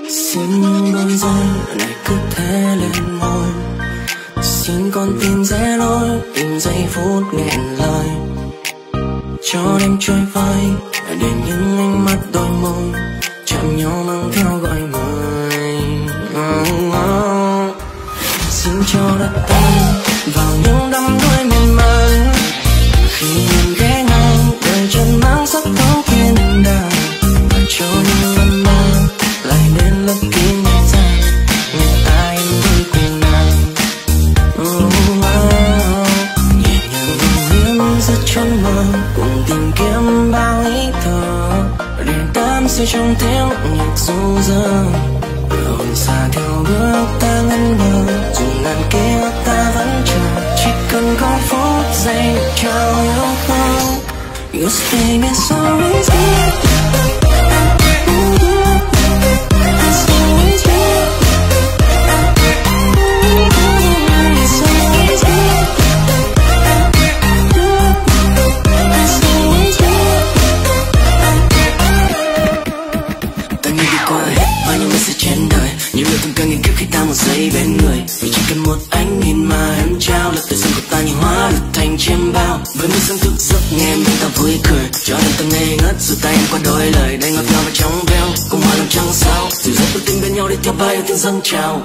Xin đôi rồi này cứ thế lên môi, xin con tìm rẽ lối, tìm giây phút nghẹn lời, cho đêm trôi vơi để những ánh mắt đôi môi chạm nhau mang theo gọi mời. Xin cho đất tay vào những đắm đuối miên man, khi em ghé ngang đời chân mang sắc tóc thiên đàng, và cho những lần mơ lại đến lớp kín nhẹ nhàng nghe ai em vui cùng nàng. Nhẹ nhàng vùng hiếm rất chân mơ, cùng tìm kiếm bao ý thơ để đắm say trong tiếng nhạc ru rơ. Hồn xa theo bước ta ngân ngờ, dù ngàn kia ta vẫn chờ, chỉ cần có phút giây trao yêu thương. You stay me so easy. Những lời thầm càng nghiền kiếp khi ta một giây bên người, vì chỉ cần một ánh nhìn mà em trao, là tự dưng của ta như hóa được thành chiêm bao. Với một giấc thức giấc nghe em bên ta vui cười, cho đến từng ngây ngất dù tay em qua đôi lời đầy ngọt ngào và trong veo, cùng hòa lòng trăng sao dịu dắt đôi tình bên nhau để theo vai yêu thương dâng trào.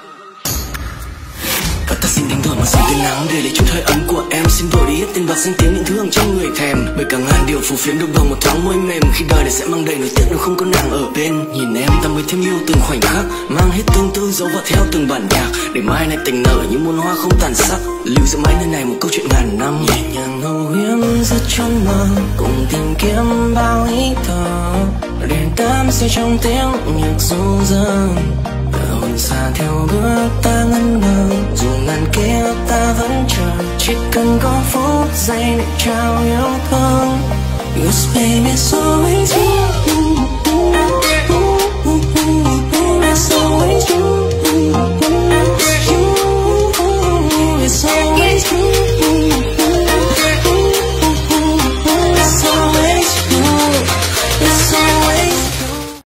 Và ta xin đánh đổi một dòng tia nắng để lấy chút hơi ấm của em, xin đổi đi hết tiền bạc danh tiếng những thứ hằng trong người thèm, bởi cả ngàn điều phù phiếm được bằng một thoáng môi mềm, khi đời này sẽ mang đầy nỗi tiếc nếu không có nàng ở bên. Nhìn em ta mới thêm yêu từng khoảnh khắc, mang hết tương tư dấu vào theo từng bản nhạc, để mai này tình nở như muôn hoa không tàn sắc, lưu giữ mãi nơi này một câu chuyện ngàn năm. Nhẹ nhàng ngẫu hiếm rất trong mơ, cùng tìm kiếm bao ý thơ để đắm say trong tiếng nhạc ru rơ. Hồn xa theo bước ta ngân ngờ, dù ngàn kia ta vẫn chờ, chỉ cần có phút giây để trao yêu thương. You stay me so easy. So easy.